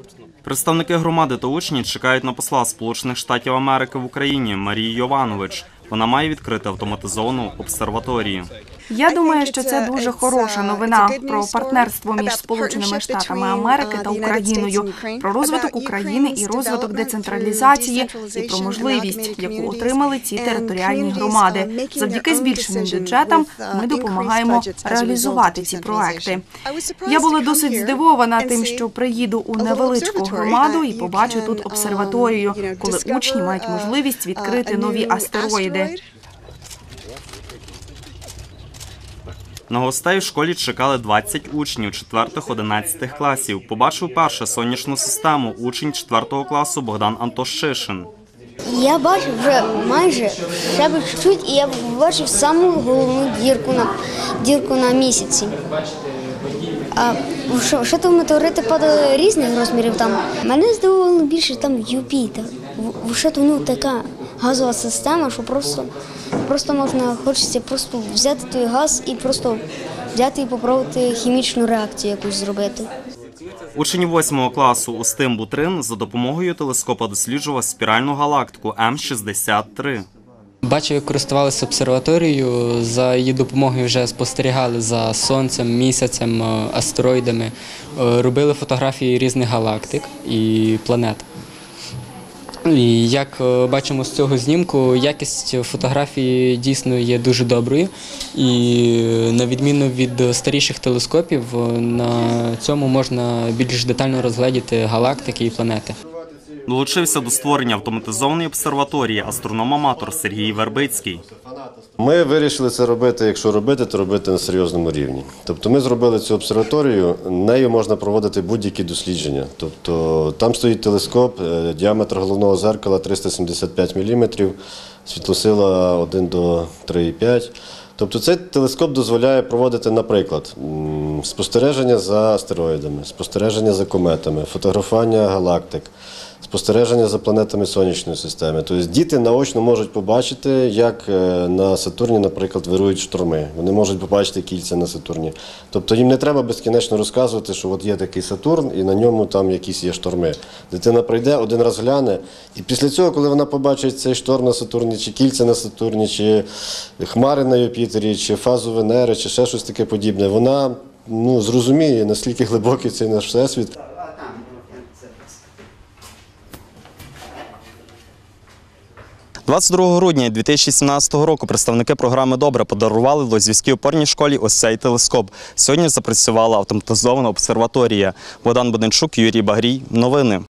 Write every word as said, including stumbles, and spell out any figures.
Представники громади та учні чекають на посла Сполучених Штатів Америки в Україні Марію Йованович. Вона має відкрити автоматизовану обсерваторію. Я думаю, що це дуже хороша новина про партнерство між Сполученими Штатами Америки та Україною, про розвиток України і розвиток децентралізації, і про можливість, яку отримали ці територіальні громади. Завдяки збільшеним бюджетам ми допомагаємо реалізувати ці проекти. Я була досить здивована тим, що приїду у невеличку громаду і побачу тут обсерваторію, коли учні мають можливість відкрити нові астероїди. На гостей в школі чекали двадцять учнів четвертих-одинадцятих класів. Побачив перше сонячну систему учень четвертого класу Богдан Антошишин. Я бачив вже майже, ще б чуть-чуть, і я побачив саму головну дірку на, дірку на місяці. А що, що там метеорити падали різних розмірів там. Мене здивувало більше там Юпітер. Що то, ну, така газова система, що просто, просто можна, хочеться просто взяти той газ і просто взяти і попробувати хімічну реакцію якусь зробити. Учень восьмого класу Устим Бутрин за допомогою телескопа досліджував спіральну галактику М шістдесят три. Бачив, як користувалися обсерваторією, за її допомогою вже спостерігали за Сонцем, місяцем, астероїдами, робили фотографії різних галактик і планет. І як бачимо з цього знімку, якість фотографії дійсно є дуже доброю. І на відміну від старіших телескопів, на цьому можна більш детально розгледіти галактики і планети. Долучився до створення автоматизованої обсерваторії астроном-аматор Сергій Вербицький. Ми вирішили це робити, якщо робити, то робити на серйозному рівні. Тобто ми зробили цю обсерваторію, нею можна проводити будь-які дослідження. Тобто там стоїть телескоп, діаметр головного зеркала триста сімдесят п'ять міліметрів, світлосила один до трьох цілих п'ять. Тобто цей телескоп дозволяє проводити, наприклад, спостереження за астероїдами, спостереження за кометами, фотографування галактик, спостереження за планетами Сонячної системи. Тобто діти наочно можуть побачити, як на Сатурні, наприклад, вирують шторми. Вони можуть побачити кільця на Сатурні. Тобто їм не треба безкінечно розказувати, що от є такий Сатурн і на ньому там якісь є шторми. Дитина прийде, один раз гляне, і після цього, коли вона побачить цей шторм на Сатурні, чи кільця на Сатурні, чи хмари на Юпітері, чи фазу Венери, чи ще щось таке подібне, вона ну, зрозуміє, наскільки глибокий цей наш всесвіт. двадцять другого грудня дві тисячі сімнадцятого року представники програми «Добре» подарували Лозівській опорній школі ось цей телескоп. Сьогодні запрацювала автоматизована обсерваторія. Богдан Буденчук, Юрій Багрій. Новини.